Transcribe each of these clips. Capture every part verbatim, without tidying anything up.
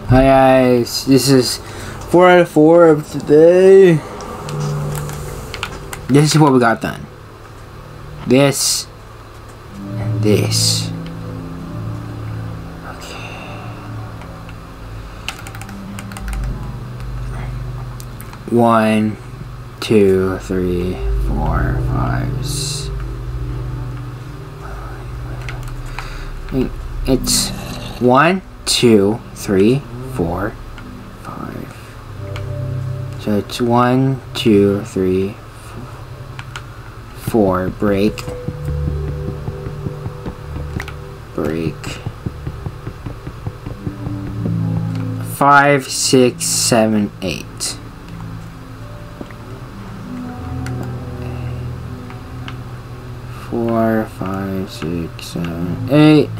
Hi guys, this is four out of four of today. This is what we got done. This and this. Okay. One, two, three, four, five. Six. It's one, two, three, four, five. So it's one, two, three, four. Break. Break. Five, six, seven, eight. Four, five, six, seven, eight.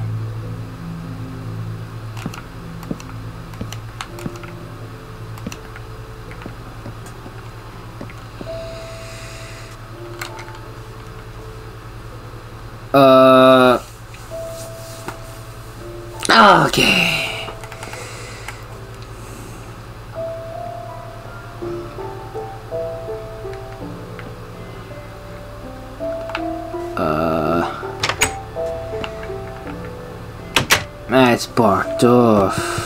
Uh. Okay. Uh. That's blocked off.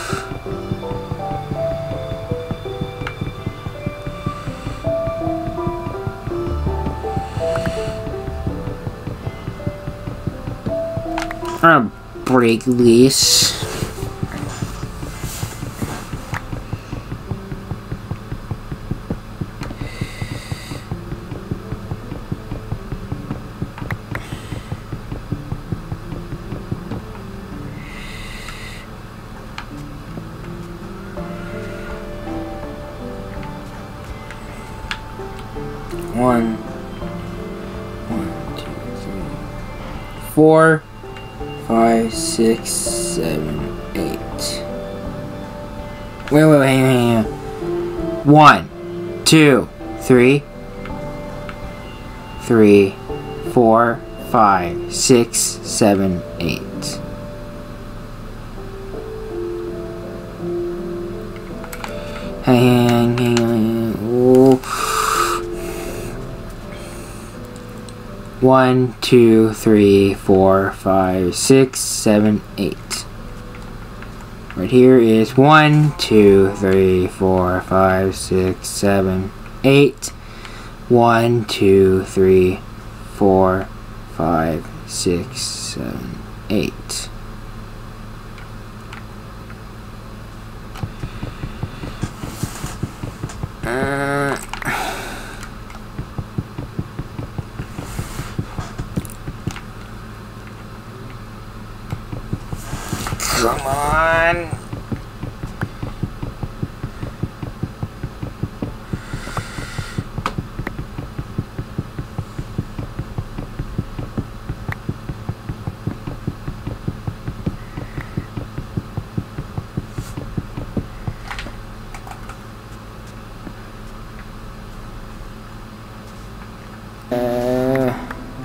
I'm gonna break this. One, one, two, three, four. Five, six, seven, eight. Wait, wait, wait, wait, wait. One, two, three, three, four, five, six, seven, eight. Hang, hang, hang. Oh. One, two, three, four, five, six, seven, eight. Right here is one, two, three, four, five, six, seven, eight. One, two, three, four, five, six, seven, eight. Uh. Come on. Uh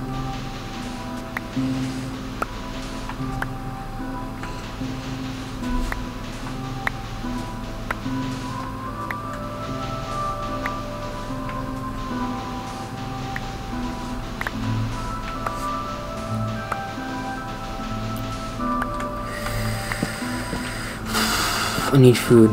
I need food.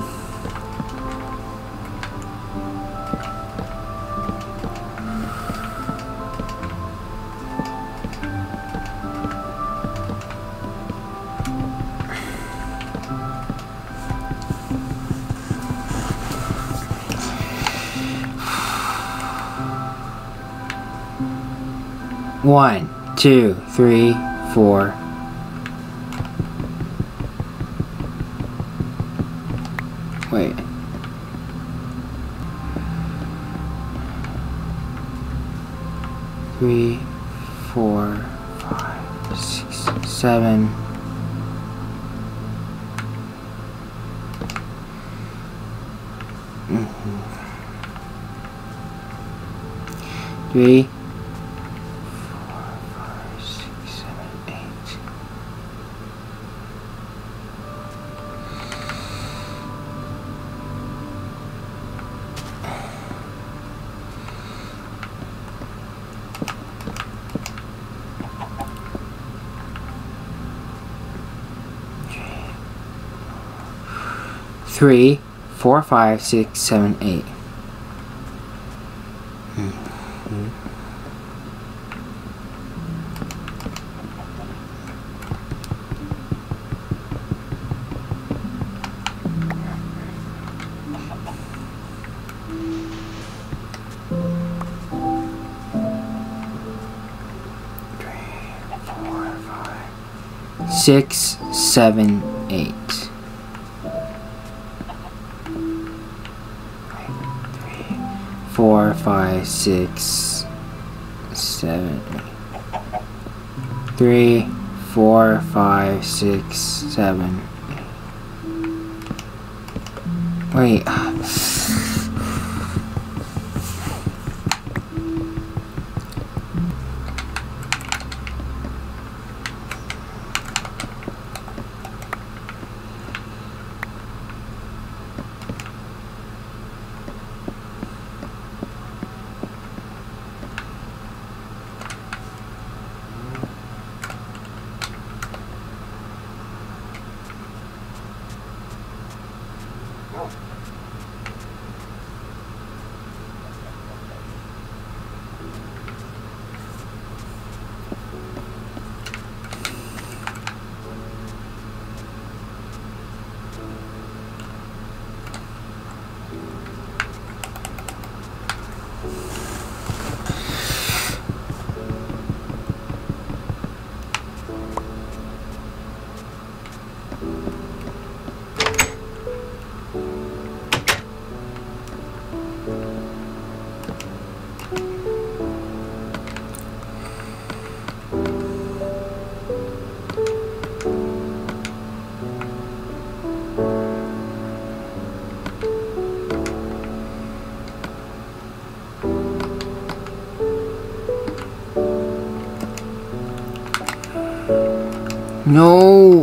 One, two, three, four. Wait. Three, four, five, six, seven. Mm-hmm. Three. three, four, five, six, seven, eight. Mm-hmm. Six, seven, eight. Three, four, five, six, seven. Three, four, five, six, seven. Wait. No.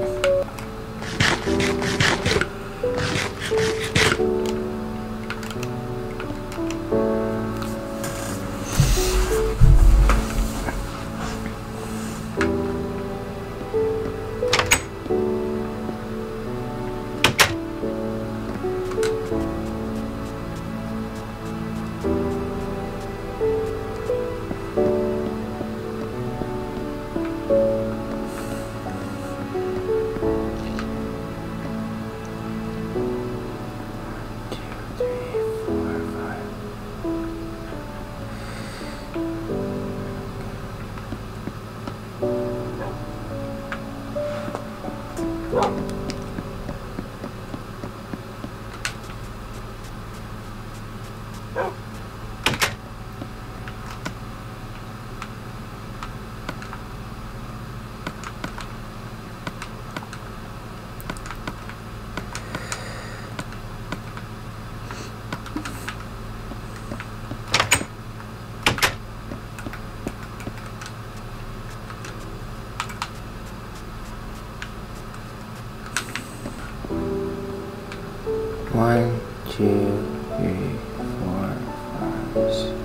One, two, three, four, five, six.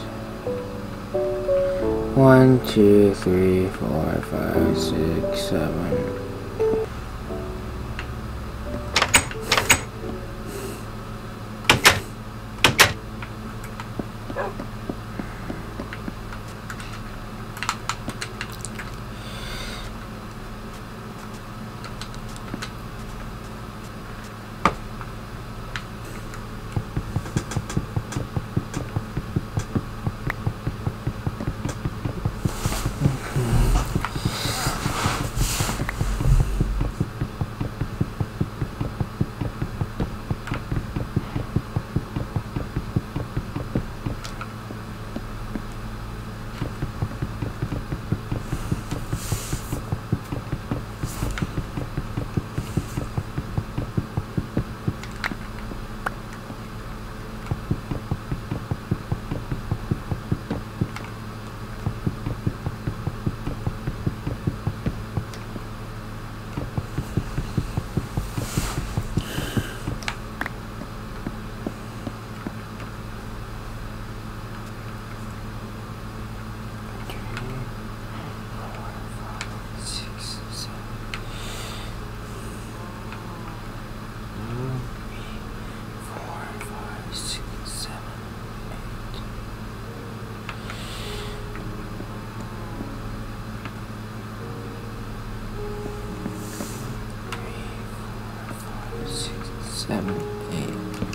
One, two, three, four, five, six, seven. seven, eight.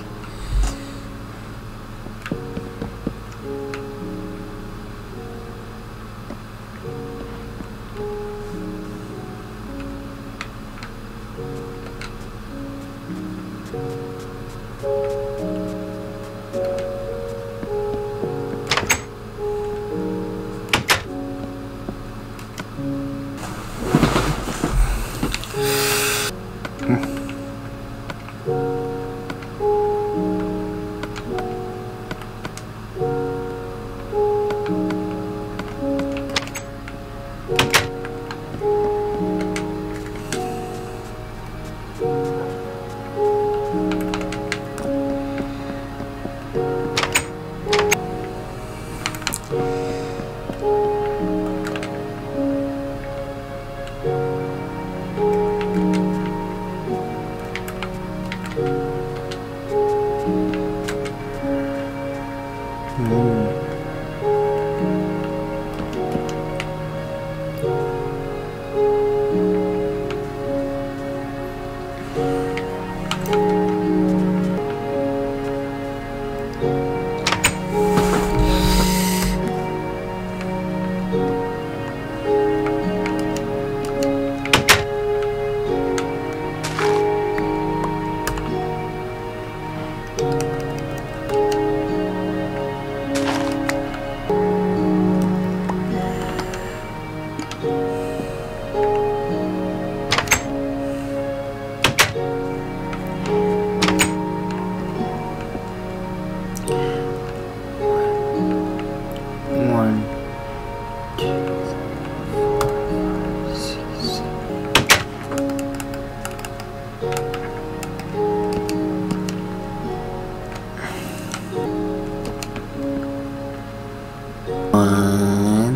One,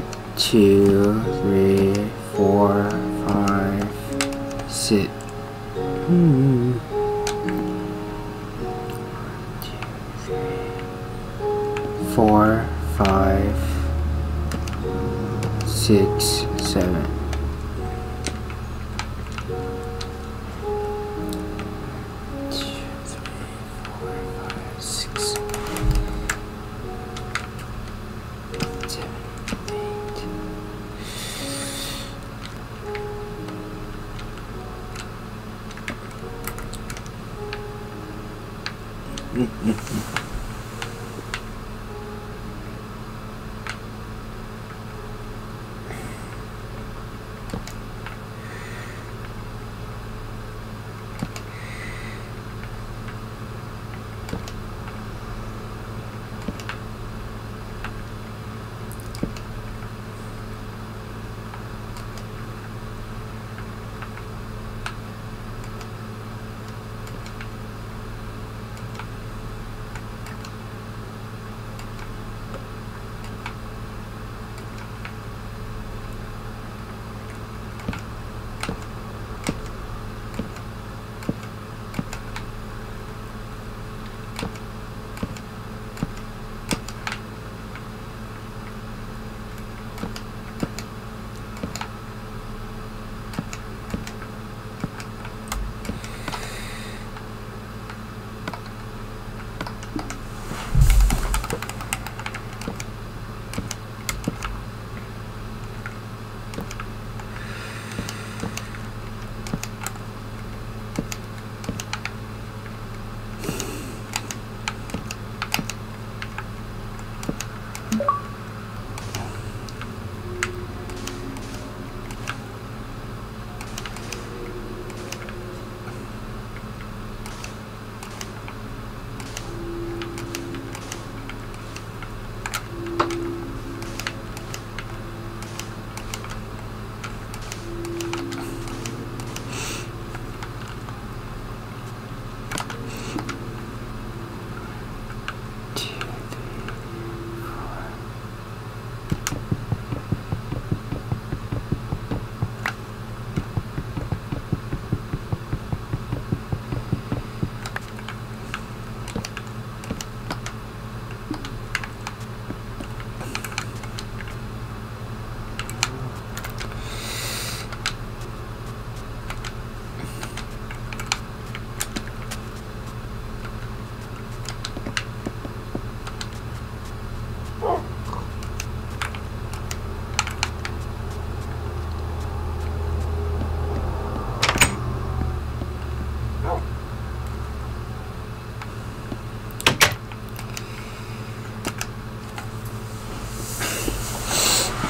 two, three, four, five, six. Hmm. One, two, three, four, five, six, seven.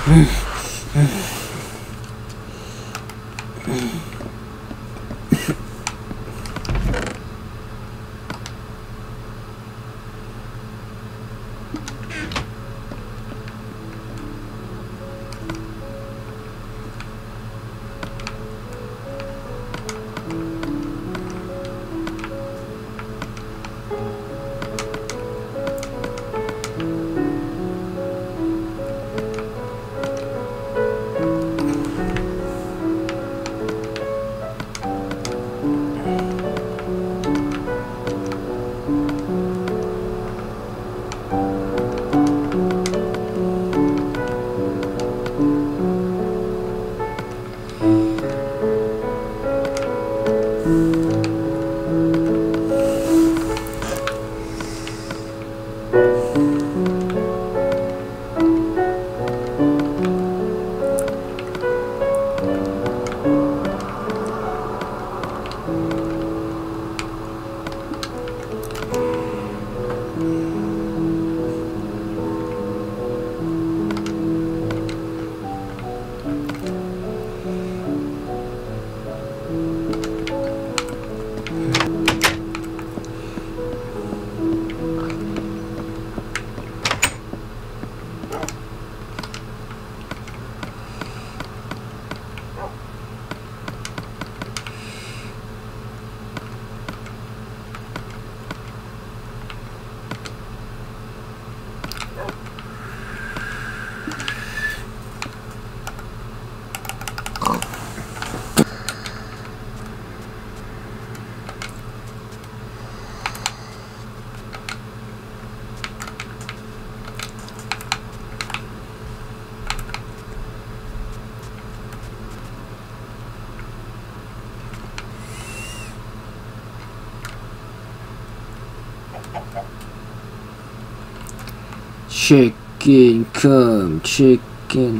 Chicken, come, chicken.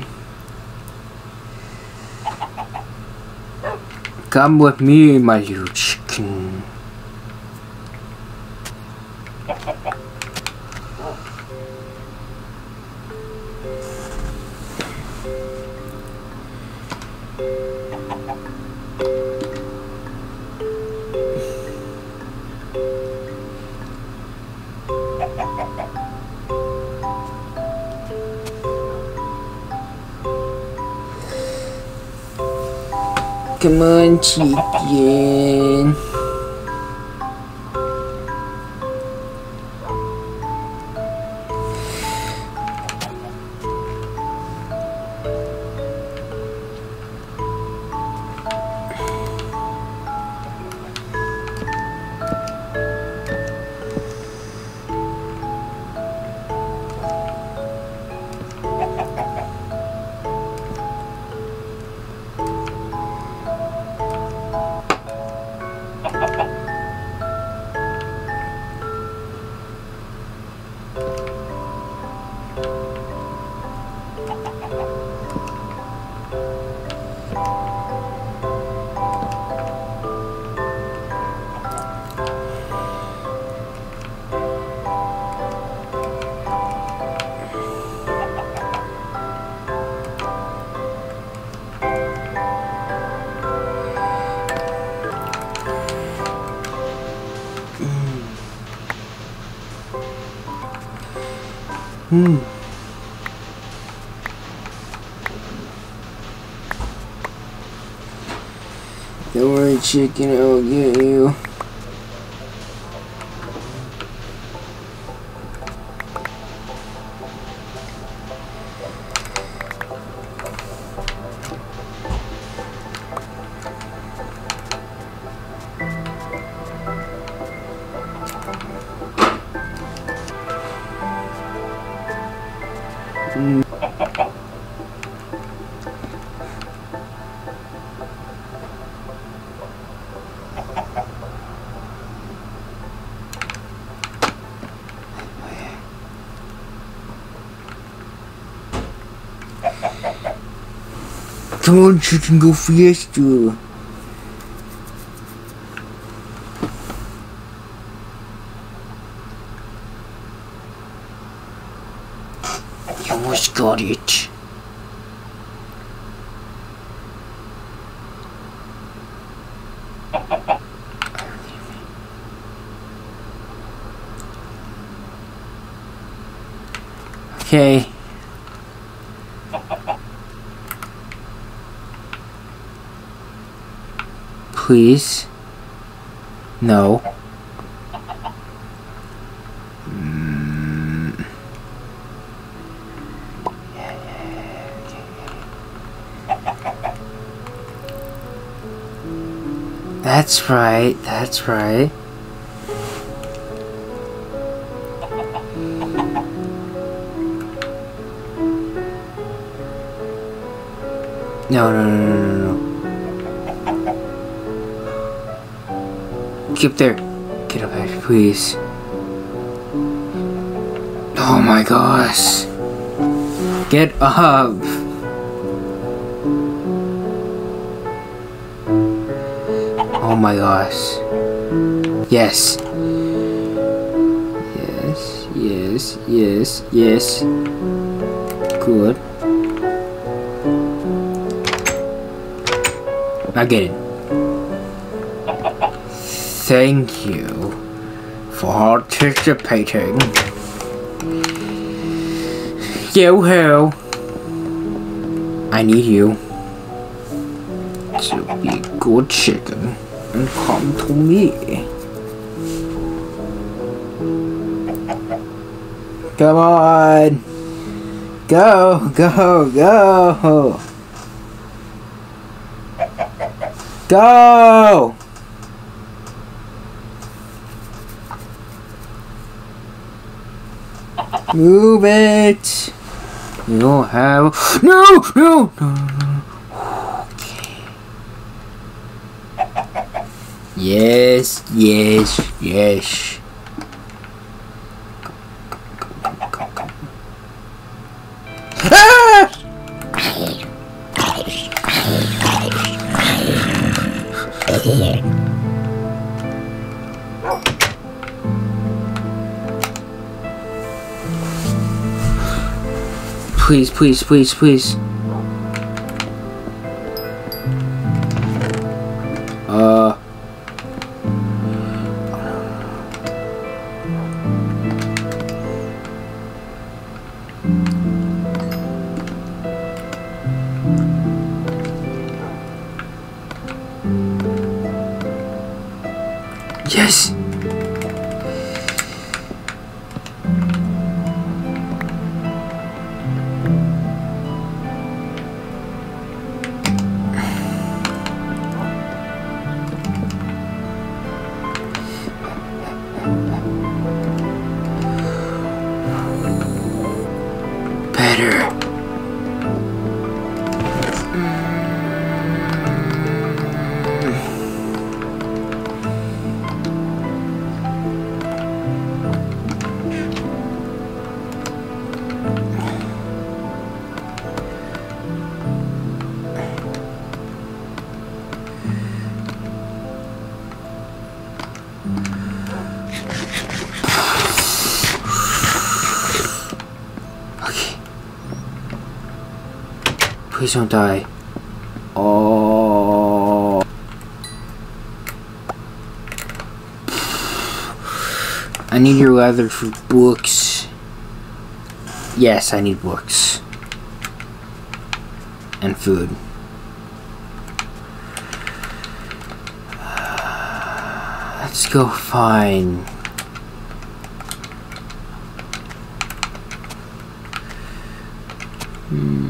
Come with me, my little chicken. Come on, chicken. Hmm. Don't worry, chicken, I'll get you. Mm. Come on, chicken, go faster. You almost got it. Okay. Please. No. Mm. That's right, that's right. No, no, no, no, no, no. Keep there. Get up there, please. Oh my gosh. Get up. Oh my gosh. Yes. Yes, yes, yes, yes. Good. I get it. Thank you for participating. You who? I need you to be a good chicken and come to me. Come on. Go, go, go. Go! Move it! You don't have... No! No! No, no, no. Okay. Yes, yes, yes. Come, come, come, come. Ah! Please, please, please, please. Uh. Yes. Better. Please don't die. Oh. I need your leather for books. Yes, I need books. And food. Let's go find... Hmm.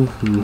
Mm-hmm.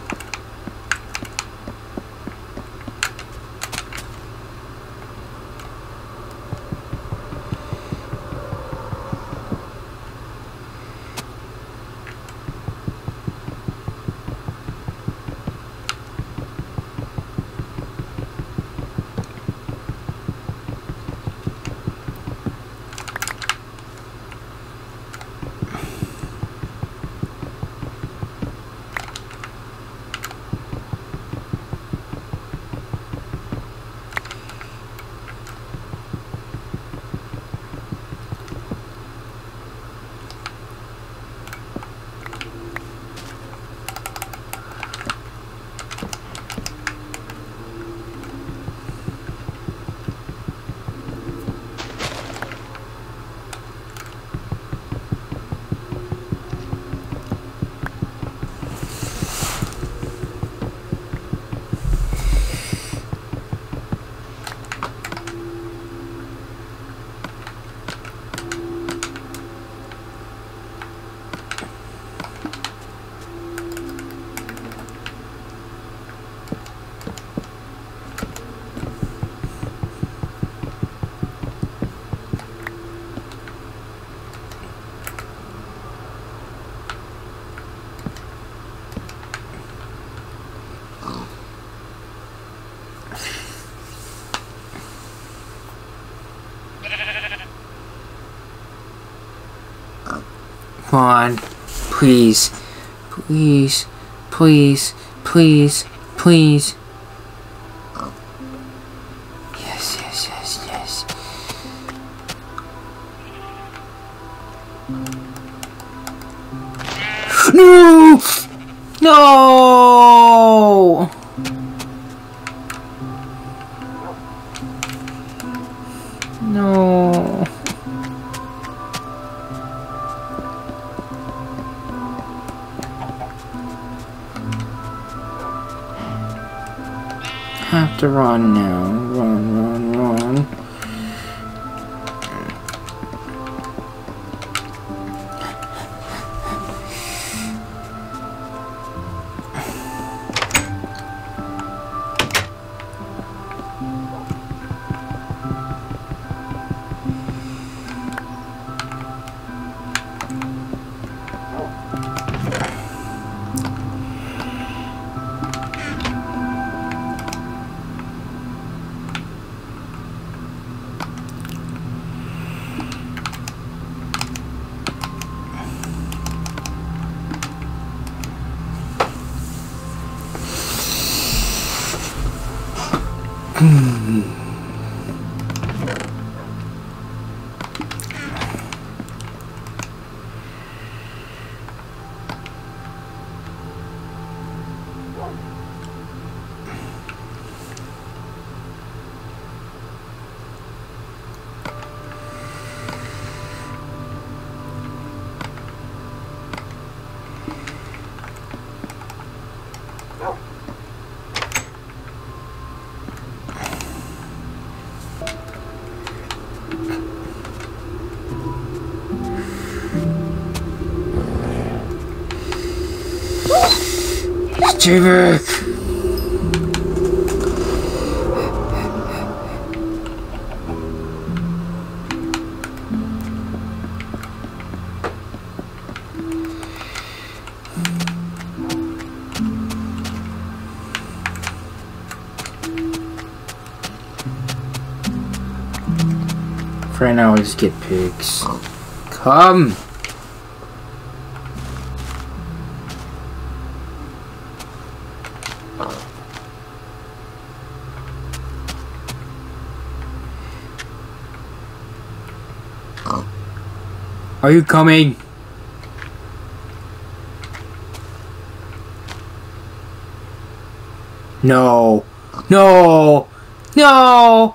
Come on, please, please, please, please, please. Yes, yes, yes, yes. No! No! No. Have to run now. Run, run, run. Stay back! For right now, I just get pigs. Come! Are you coming? No. No. No.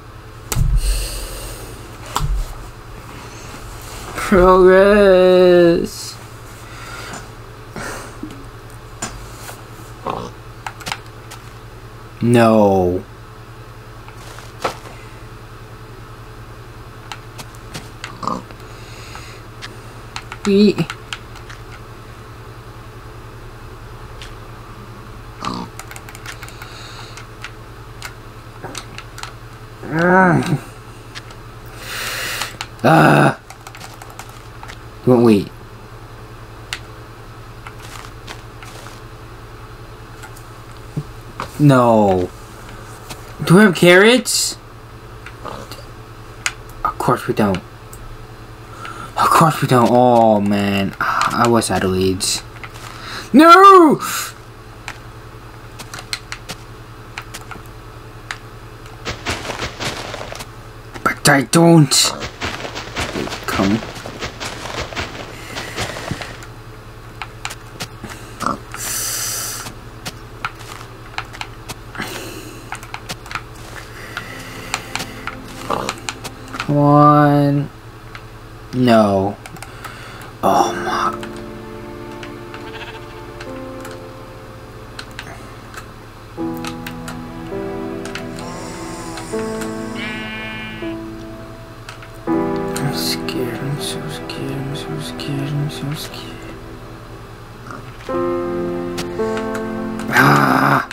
Progress. No. We Ah. Ah. You won't wait. No. Do we have carrots? Of course we don't. Of course we don't. Oh man, I was out of leads. No! But I don't. Come. Come on. No. Oh my. I'm scared. I'm so scared. I'm so scared. I'm so scared. Ah.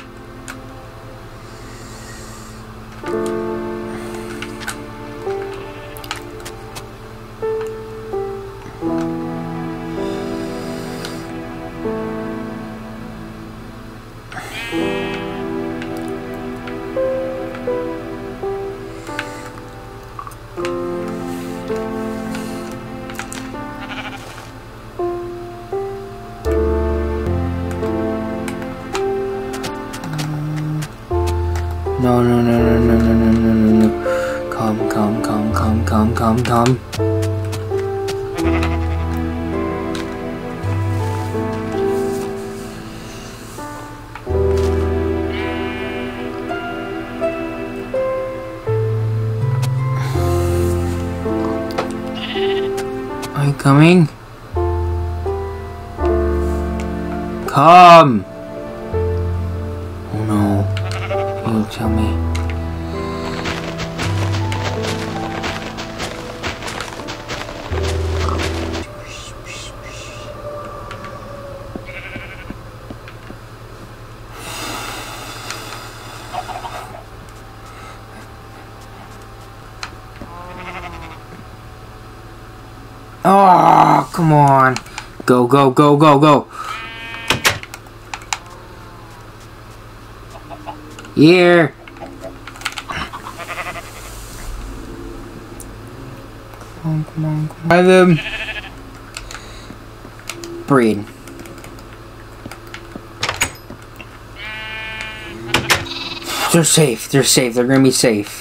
No, no, no, no, no, no, no, no, no, no. Come, come, come, come, come, come, come. Are you coming? Come! Oh no. You tell me. Oh, come on. Go, go, go, go, go. Here. Come on, come on, come on. Buy them. Breed. They're safe. They're safe. They're gonna be safe.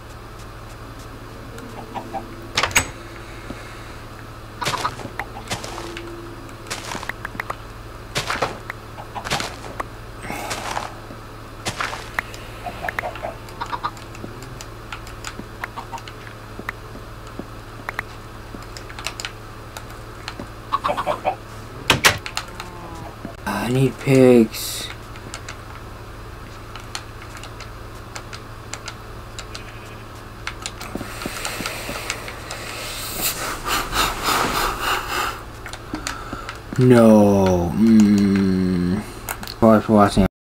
I need pigs. No. Mm. Well, for watching.